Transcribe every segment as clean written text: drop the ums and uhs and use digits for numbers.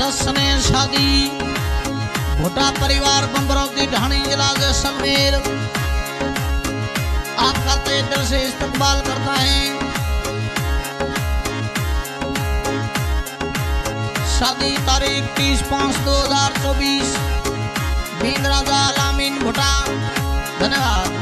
रसने शादी भोटा परिवार बम्बरौती ढाणी जिला जैसलमेर आपका तहे दिल से इस्तकबाल करता है। शादी तारीख 30/5/2024 भीम राजा अलामीन भोटा। धन्यवाद।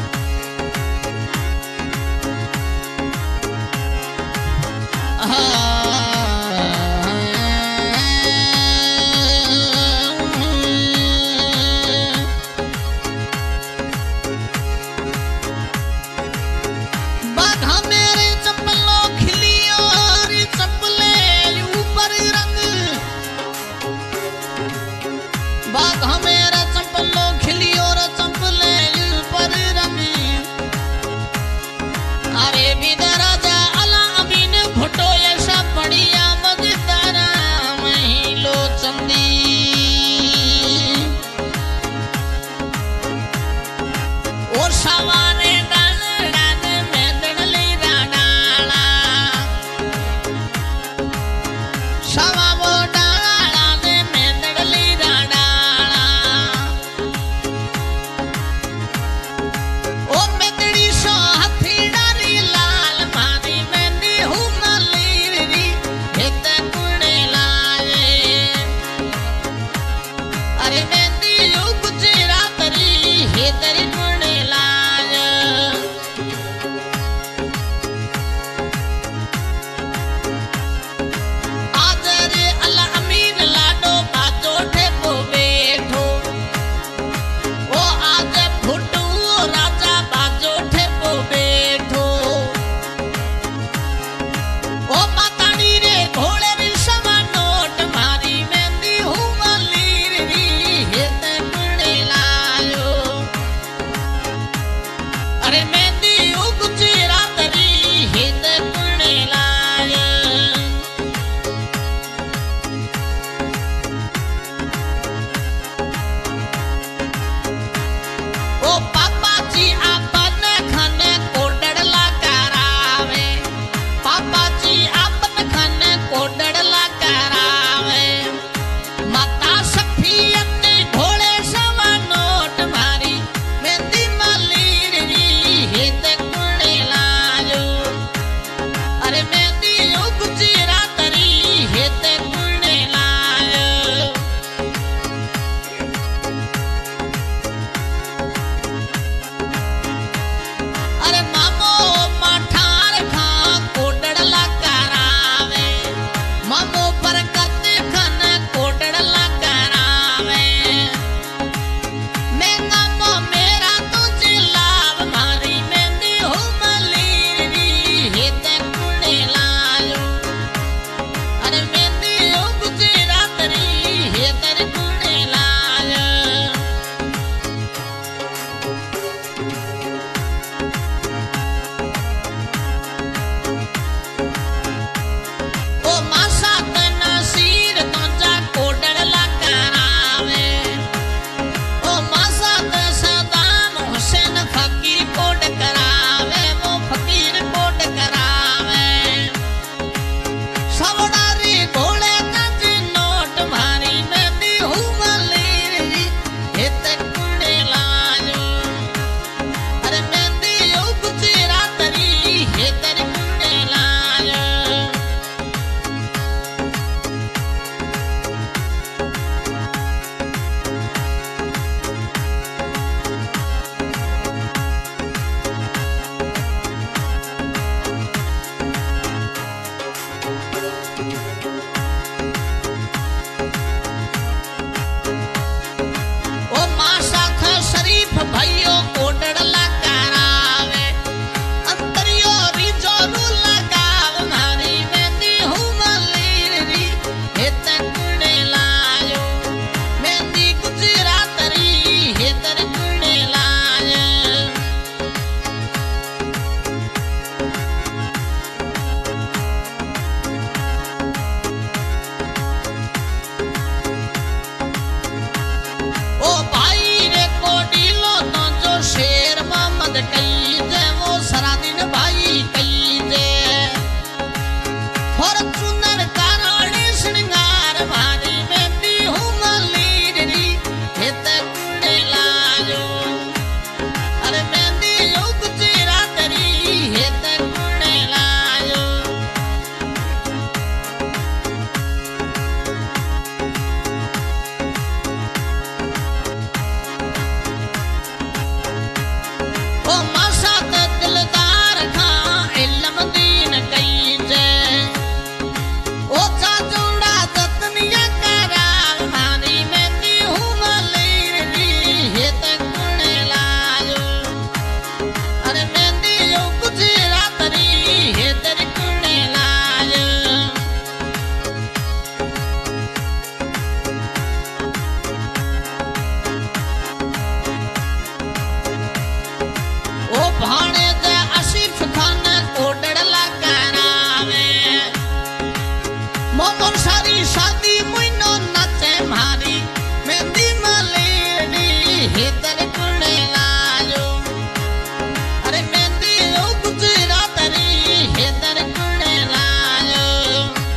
मोमन सारी शादी मुइनो नाचे मारी मेहंदी मलेडी हेतर कुणे लाजो अरे मेहंदी ओ गुजरात री हेतर कुणे लाजो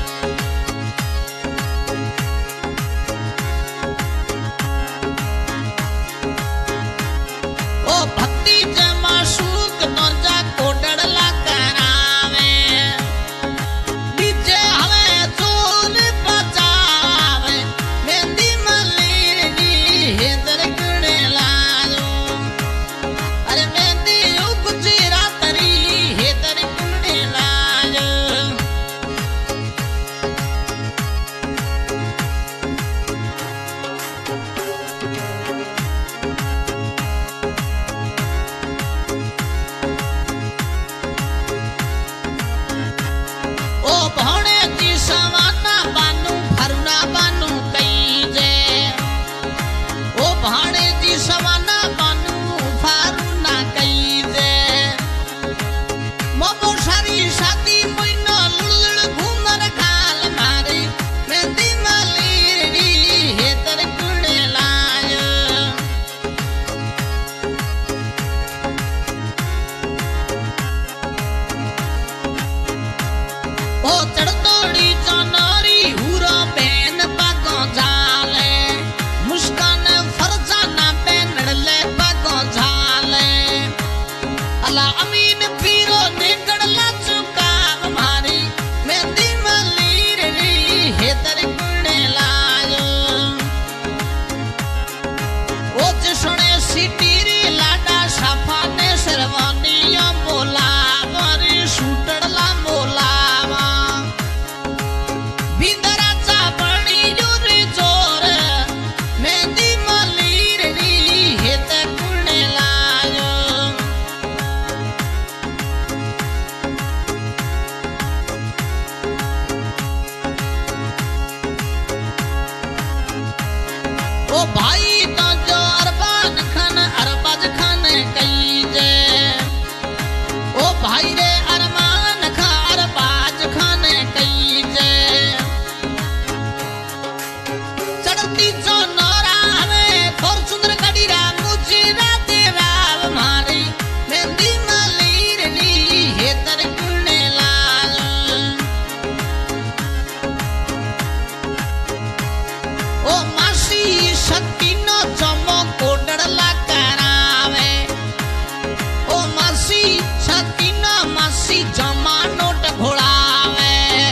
ओ भक्ति जमा सुख नोजा कोडड़ला करावे डीजे हवे चोर बजावे मेहंदी मलेडी हेतर कुणे लाजो अरे मेहंदी ओ गुजरात री हेतर कुणे लाजो ओ भणे जी सवाना बानू भरुना बानू कई जे ओ भाणे जी सवाना बानू फारुना कई जे मोमो सारी शादी मुइनो लुलुल घूमर खाल मारी मेहंदी मलेडी हेतर कुणे लाजो ओ चढ़तोड़ी चनरी हुरो बेन पागो झाले मुस्कान फरजाना बेनड़ले पागो झाले अला अमीन पीरो निकड़ला चुकाव मारी मेहंदी मलेडी हेतर कुणे लाजो ओ जिसने सिटीरी लाडा साफा ने सरवानिया बोलावरी सुटड़ला बोलावा बिंदराचा बणी जोरी जोर मेहंदी मलेडी हेतर कुणे लाजो ओ भाई तो जो अरबान खान अरबाज खान कई जे ओ भाई रे अरमान खा अरबाज खान कई जे चढ़ती जो नौरा हमें फॉर्चूनर गड़ीरा गुजरात राव मारी मेहंदी मलेडी हेतर कुणे लाजो ओ मासी शक्ति नो चमो कोडड़ला करावे ओ मासी शक्ति नो मासी जमा नोट घोड़ावे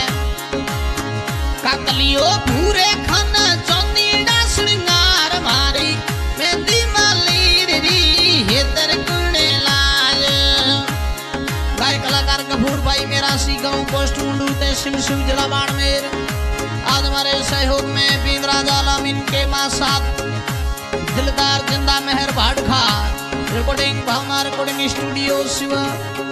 काकलियो भूरे खन चौनीड़ा श्रृंगार मारी मेहंदी मलेडी हेतर कुणे लाजो गायक कलाकार गफूर भाई मेरा सी गाँव पोस्ट मुंडू तहसील शिव जिला बाड़मेर आज हमारे सहयोग में बींद्राज आलमीन के माँ साथ दिलदार जिंदा मेहर भाड़खा recording Bhavna recording studio Shiva.